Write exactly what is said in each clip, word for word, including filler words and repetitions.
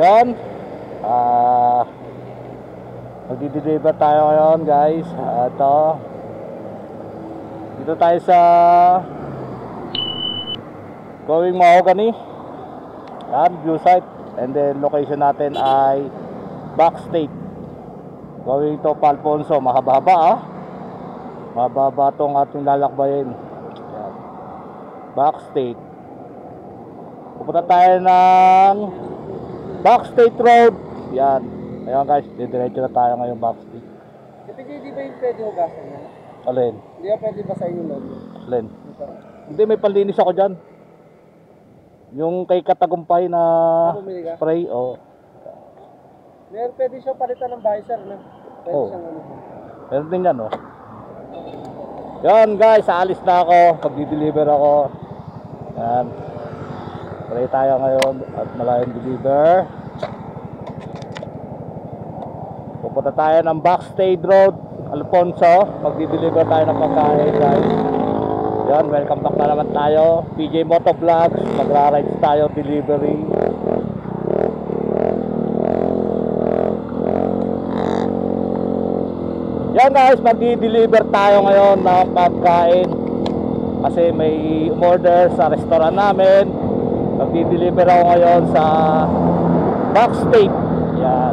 Yan. Ah, magdi-deliver tayo ngayon, guys. Ito. Dito tayo sa Going Mahogany. Yan, view site. And then location natin ay Backstate. Going to Alfonso. Mahaba-haba ah. Mahaba-haba itong ating lalakbayin. Yan. Backstate. Pupunta tayo ng Backstate Road. Yan. Ayan guys, didiretso na tayo ngayon Backstate. Ito di ba yung pwede hugasan niya? Alin? Hindi ba pwede ba sa inyo log? Alin? Hindi, may panlinis ako dyan. Yung kay Katagumpay na spray, o. Oh. Meron pwede siya palitan ng visor na. Pwede Oh. siyang ano. Meron din yan, oh. Yan guys, aalis na ako. Pag-deliver ako. Yan. Pray tayo ngayon at malayong deliver. Pupunta tayo ng Backstage Road, Alfonso. Pag-deliver tayo ng pagkain guys. Yan, welcome back na naman tayo. P J Motovlogs, magra-rides tayo, delivery. Yan guys, mag-deliver tayo ngayon ng pagkain. Kasi may umorder sa restaurant namin. Mag-deliver ako ngayon sa Backstate. Yan.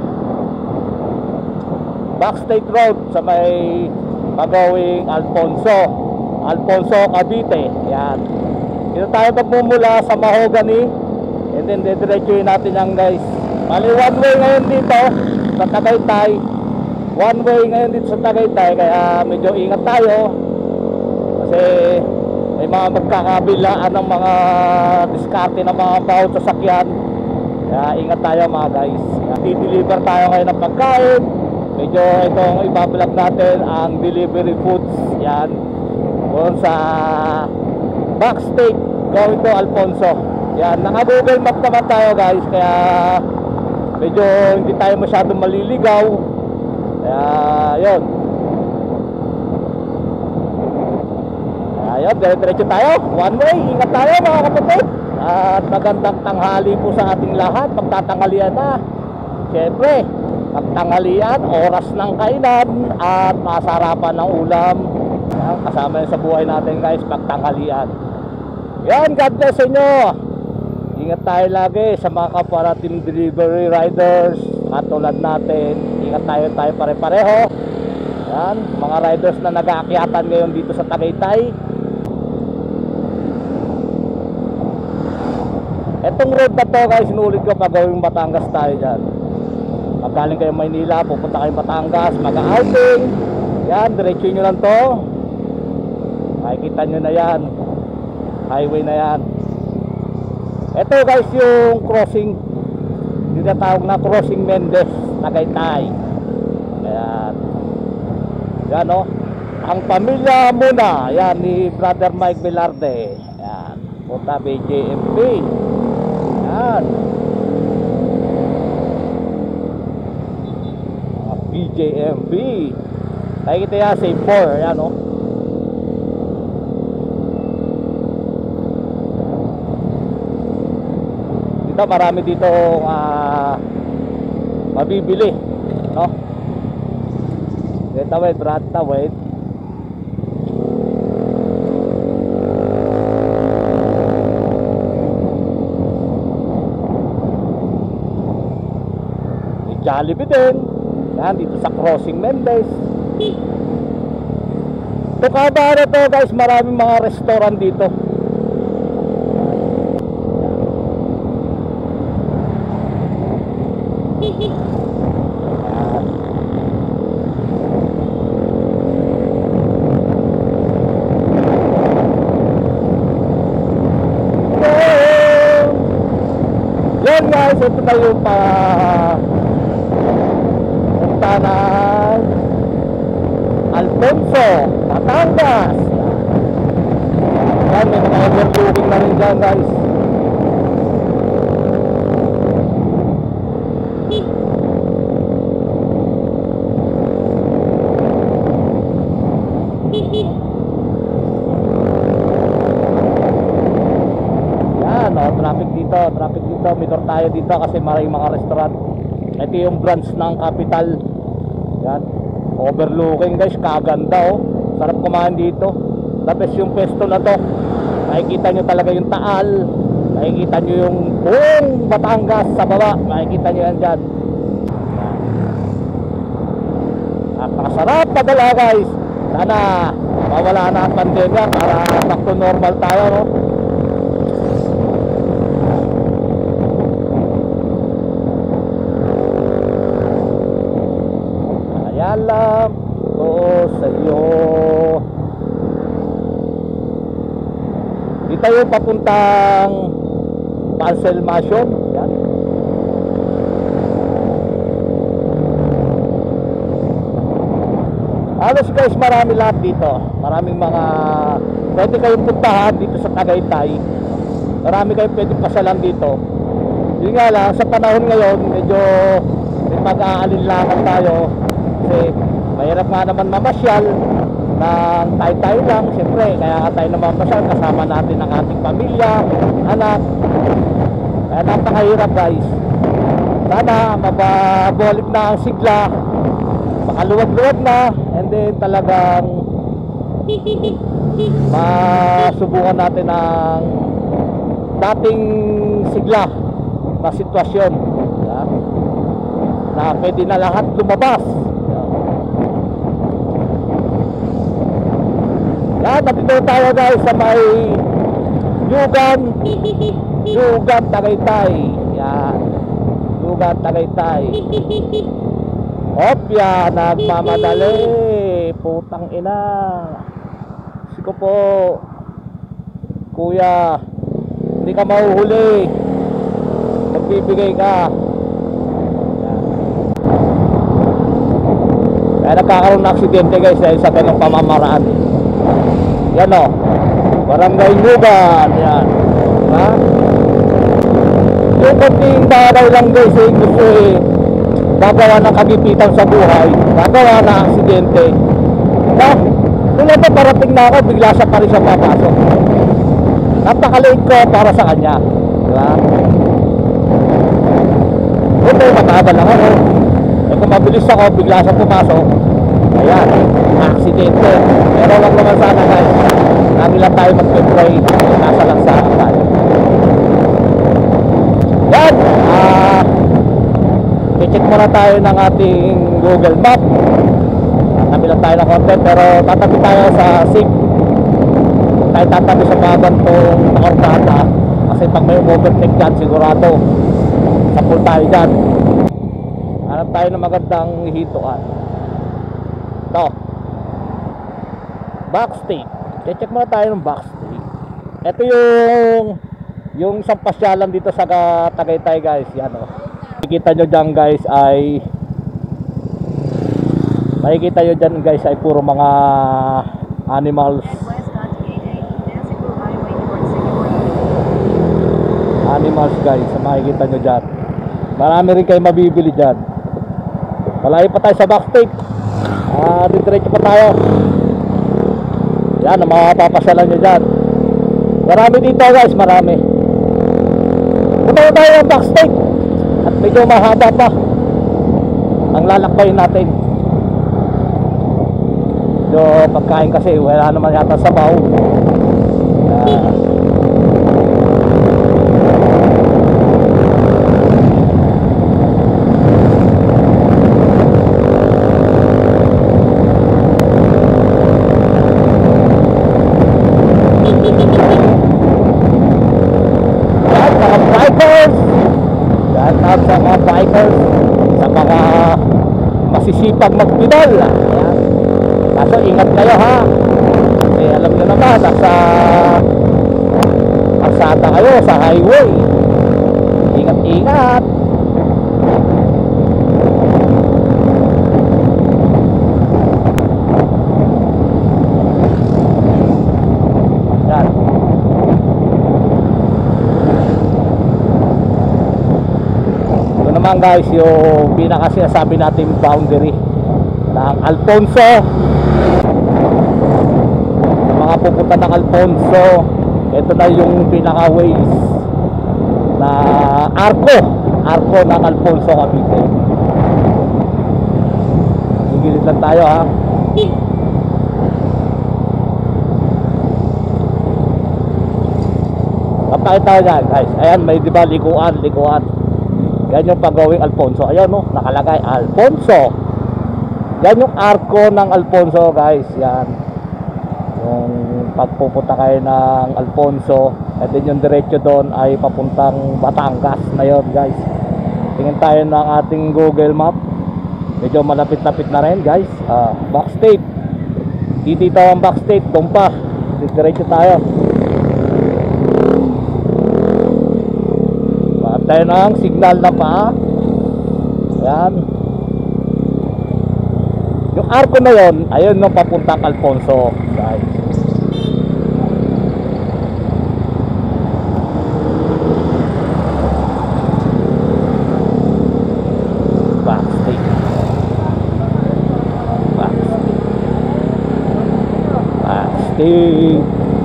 Backstate Road sa may pagawing Alfonso. Alfonso, Cavite. Yan. Dito tayo magmumula sa Mahogany. And then didiretsuhin natin yan guys. Mali one way ngayon dito sa Tagaytay. One way ngayon dito sa Tagaytay. Kaya medyo ingat tayo. Kasi may mga magkakabilaan ng mga diskarte ng mga bawat sasakyan. Kaya ingat tayo mga guys. Di-deliver tayo ngayon ng pagkain. Medyo itong ibablog natin ang delivery foods. Yan. Doon sa Backstate going to Alfonso. Yan, naka-Google Map naman tayo guys. Kaya medyo hindi tayo masyadong maliligaw. Kaya yun. Kaya yun, dire-diretso tayo. One way, ingat tayo mga kapatid. At magandang tanghali po sa ating lahat. Pagtatanghalian na. Siyempre, pagtanghalian, oras ng kainan at masarapan ng ulam. Yan, kasama yun sa buhay natin guys, pagtanghalian. Yan, God bless sa inyo. Ingat tayo lagi sa mga kaparating delivery riders at tulad natin. Ingat tayo tayo pare-pareho. Yan, mga riders na nag-aakyatan ngayon dito sa Tagaytay. Etong road na to guys, inulit ko pagawing Batangas tayo dyan. Pag galing kayo Maynila, pupunta kayo Batangas, mag-outing. Yan, diretso nyo lang to. Makikita nyo na yan. Highway na yan. Ito guys yung crossing. Tinatawag na crossing Mendez, Tagaytay. Ayan. Yan o. Ang pamilya muna. Yan ni Brother Mike Velarde. Ayan. Punta B J M P. Yan. B J M P. Nakikita yan, save more. Ayan o. Dito marami dito uh, mabibili, no? Dito wait, brad, wait. May Jollibee din. Yan, dito sa Crossing Mendez. Ito kabara to guys, maraming mga restaurant dito. Yan guys, ito na yung pa punta ng Alfonso, Batangas. Yan, may mga overlooking na rin dyan guys. Yan, oh, traffic dito, traffic dito, minor tayo dito kasi maraming mga restaurant. Ito yung branch ng Capital. Yan. Overlooking guys, kaganda oh. Sarap kumain dito. Tapos yung pesto na to, makikita nyo talaga yung Taal, makikita nyo yung buong Batangas sa baba, makikita nyo yan dyan. Napakasarap padala guys. Sana mawala na ang pandemya para back to normal tayo, no? Alam ko sa iyo. Dito yung papuntang Parcel Mansion. Yan. Halos guys, marami lahat dito. Maraming mga pwede kayong puntahan dito sa Tagaytay. Marami kayong pwede pasalan dito. Yun nga lang, sa panahon ngayon medyo may mag-aalinlangan tayo kasi mahirap nga naman mamasyal ng tayo-tayo lang. Siyempre, kaya nga tayo naman mamasyal kasama natin ang ating pamilya, anak. Kaya napakahirap guys. Sana mababalik na ang sigla, makaluwag-luwag na, and then talagang masubukan natin ang dating sigla na sitwasyon, ya? Na pwede na lahat lumabas. Yan, nandito tayo guys sa may Yugan Yugan Tagaytay. Yan, Yugan Tagaytay. Opya, nagmamadali. Putang ina. Siko po, kuya, hindi ka mahuhuli, magbibigay ka. Yan. Kaya nagkakaroon ng aksidente guys dahil sa ganong pamamaraan. Yan o, Barangay Yugan. Yan, ha? Yung konting bagay lang guys eh, gusto eh gagawa ng kagipitan sa buhay, gagawa ng aksidente. Ha? Kung ito parating na ako, bigla siya pa rin siya papasok. Napaka-late ko para sa kanya, diba? Ito, matagal lang ako. Eh kung mabilis ako, bigla siya pumasok, ayan, aksidente. Pero wag naman sana guys, lagi lang tayo mag-pray, nasa lang sa tayo. Yan, ah, i-check muna tayo ng ating Google Map. Tatabi lang tayo ng content, pero tatabi tayo sa sig. Tayo tatabi sa mga gantong nakarkada, kasi pag may overtake dyan, sigurado sapul tayo dyan. Hanap tayo ng magandang hituan. Ito, backstage. I-check muna tayo ng backstage. Ito yung yung isang pasyalan dito sa Tagaytay guys. Yan o, makikita nyo dyan guys ay makikita nyo dyan guys ay puro mga animals. Animals guys, makikita nyo dyan. Marami rin kayo mabibili dyan. Malayo pa tayo sa backstage. Ah, diretso pa tayo. Yan ang mga papasyalan nyo dyan. Marami dito guys, marami. Punta tayo ng backstage. At medyo mahaba pa ang lalakbayin natin. So pagkain kasi wala naman yata sabaw. uh, Yan mga bikers, yan sa mga bikers, sa mga masisipag magpidal. Yan. Kaso ingat kayo ha, kasi alam nyo naman nasa kalsada kayo, sa highway. Ingat ingat. Yan. Ito naman guys yung pinakasinasabi natin boundary ng Alfonso. Mga pupunta ng Alfonso, ito na yung pinaka ways. na arko, arko ng Alfonso Cavite. Gilid lang tayo ha. Kapakita tayo dyan guys. Ayan, may diba likuan, likuan. Yan yung pag-going Alfonso. Ayan no, nakalagay Alfonso. Yan yung arko ng Alfonso guys. Yan yung pagpupunta kayo ng Alfonso, at then yung diretso doon ay papuntang Batangas na yun guys. Tingin tayo ng ating Google Map. Medyo malapit-lapit na rin guys. uh, Backstate, dito ang Backstate, doon pa diretso tayo. Bakit tayo ng signal na pa. Ayan, yung arko na yun, ayun no, papuntang Alfonso guys. Backstage, backstage, backstage.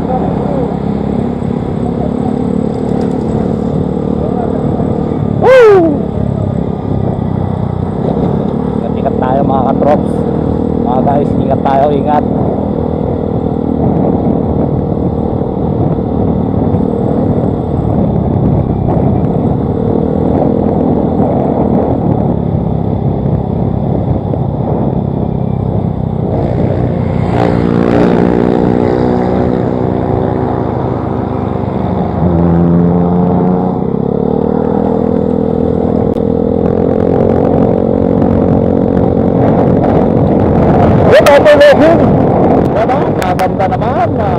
Woo! Ingat-ingat tayo mga katrops. Mga guys, ingat tayo, ingat. Overloading. Diba? Maganda naman ah.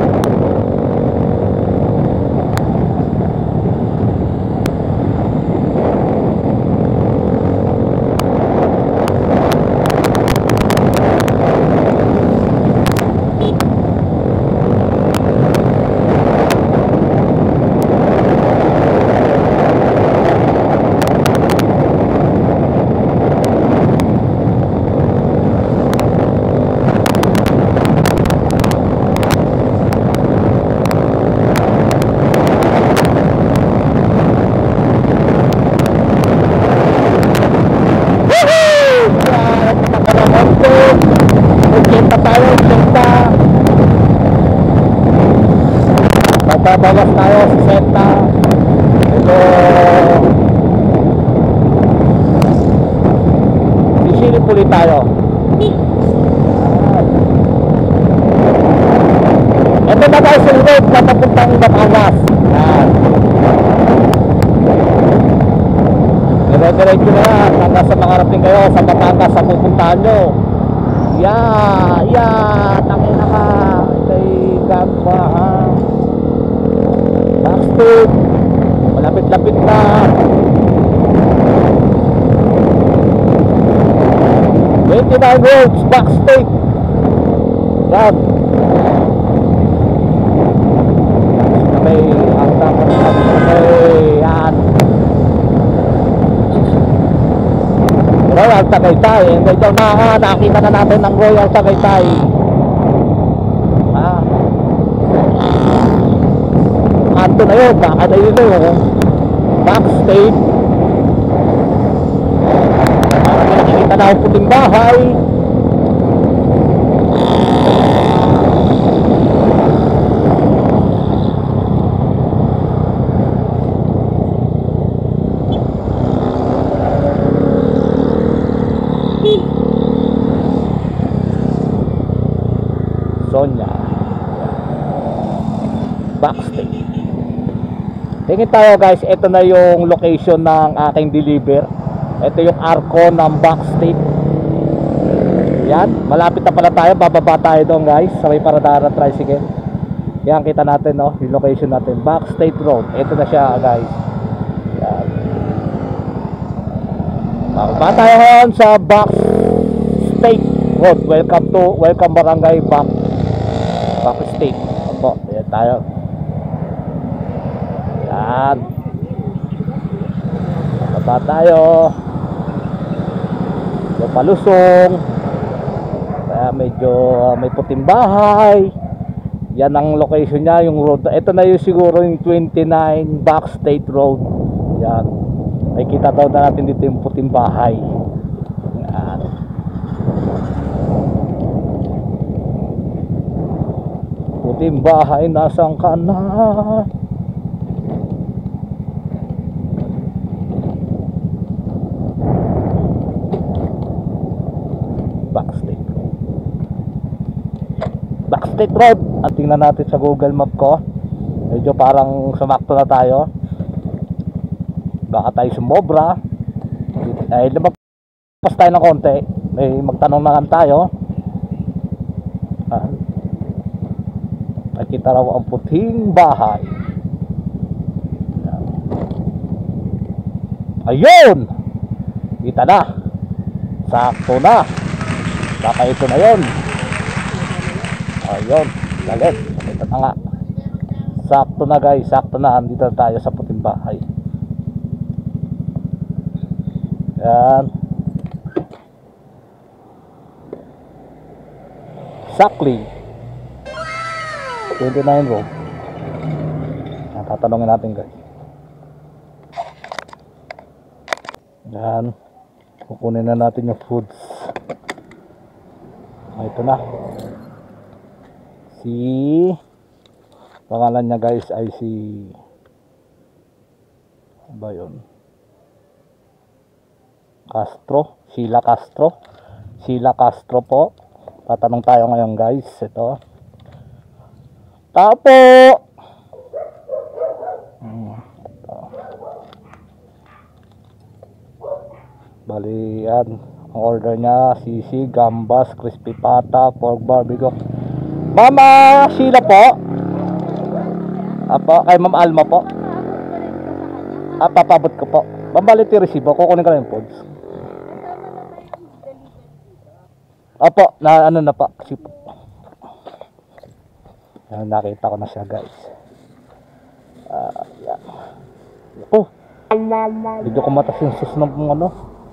Magbabawas tayo sa senta. Ito isilip ulit tayo. Ito na tayo sa road na papuntang Batangas. Yan, dire-diretso na yan hanggang sa makarating kayo sa Batangas sa pupuntahan nyo. Yeah, yeah, tangin na ka. Kay Gagwa ha. Backstage, malapit-lapit na. twenty-nine roads, Backstage. Yan. May hanggang may yan. Royal Tagaytay. Medyo na nakita na natin ng Royal Tagaytay. Ah. Anto na yun, baka na yun yun. Backstage. Parang nakikita na ang puting bahay. Sonia. Backstage. Tingin tayo guys, ito na yung location ng aking deliver. Ito yung arko ng Backstage. Yan, malapit na pala tayo, bababa tayo doon guys, sa may paradara tricycle. Yan, kita natin no, yung location natin, Backstage Road. Ito na siya guys. Yan. Bababa tayo ngayon sa Backstage Road. Welcome to, welcome barangay Back Backstage. Opo, yan tayo. Yan. Bababa tayo. Medyo palusong. Kaya medyo uh, may puting bahay. Yan ang location niya, yung road. Ito na yung siguro yung twenty-nine Back State Road. Yan. May kita daw na natin dito yung puting bahay. Yan. Puting bahay, nasaan ka na? Backstate Backstate Road. At tingnan natin sa Google Map ko. Medyo parang sumakto na tayo. Baka tayo sumobra. Ay, lumabas tayo ng konti. May magtanong na lang tayo. Ah, nakita raw ang puting bahay. Ayun! Kita na. Sakto na. Baka ito na yun. Ayun, galit. Ito na nga. Sakto na guys, sakto na. Andito tayo sa puting bahay. Yan. Exactly twenty-nine row. Tatanungin natin guys. Yan. Kukunin na natin yung foods. Ah, ito na. Si pangalan niya guys ay si ano ba yun? Castro, Sheila Castro. Sheila Castro po. Tatanong tayo ngayon guys. Ito. Tapo. Hmm. Ito. Bali yan. Ang order niya, sisig, gambas, crispy pata, pork barbecue. Mama Sheila po. Apo, kay Ma'am Alma po. Ah, papabot ko po. Bambalit yung resibo, kukunin ko na yung pods. Opo, na ano na pa. Kasi po. Yan, nakita ko na siya guys. Ah, uh, yan. Oh. Medyo kumatas yung sus ng ano.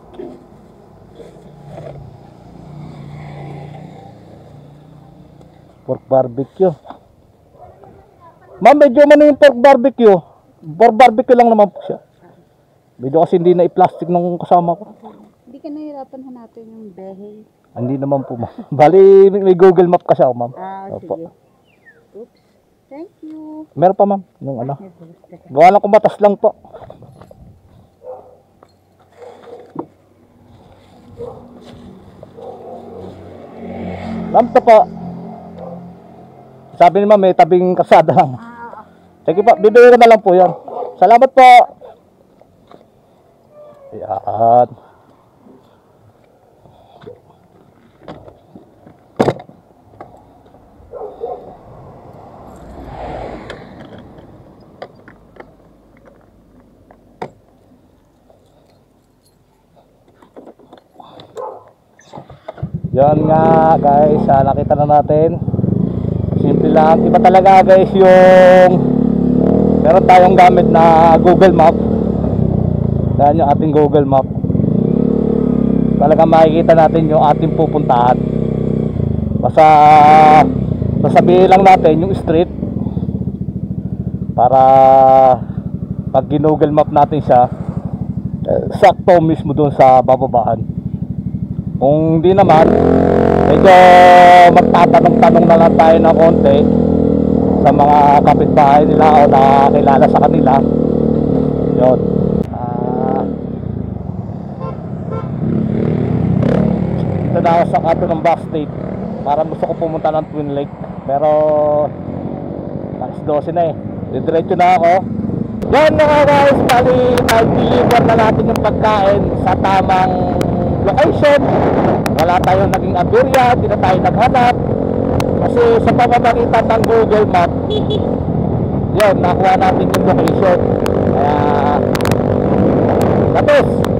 Pork barbecue. Ma'am, medyo man yung pork barbecue. Pork barbecue lang naman po siya. Medyo kasi hindi na i-plastic nung kasama ko. Hindi ka nahirapan hanapin yung behe. Hindi naman po ma'am. Bali, may Google Map kasi ako ma'am. Ah, Opo. sige. Oops. Thank you. Meron pa ma'am. Yung ano. Gawa lang kumatas lang po. Ma'am, ito po. Sabi ni ma'am, may tabing kasada lang. Sige po, bibigyan ko na lang po yan. Salamat po. Ayan. Yan nga guys, ah, nakita na natin. Simple lang, iba talaga guys yung meron tayong gamit na Google Map. Yan yung ating Google Map. Talaga makikita natin yung ating pupuntahan. Basta sasabihin lang natin yung street para pag Google Map natin siya, eh, sakto mismo doon sa bababaan. Kung hindi naman, medyo magtatanong-tanong na lang tayo ng konti sa mga kapitbahay nila o nakakilala sa kanila. Yun. Ah, ito na ako sa kato ng Backstate. Parang gusto ko pumunta ng Twin Lake. Pero alas dose na eh. Didiretso na ako. Yan mga guys, bali nag-deliver na natin yung pagkain sa tamang location. Wala tayong naging aberya, hindi na tayo naghanap kasi sa pamamagitan ng Google Map yun, nakuha natin yung location. Kaya tapos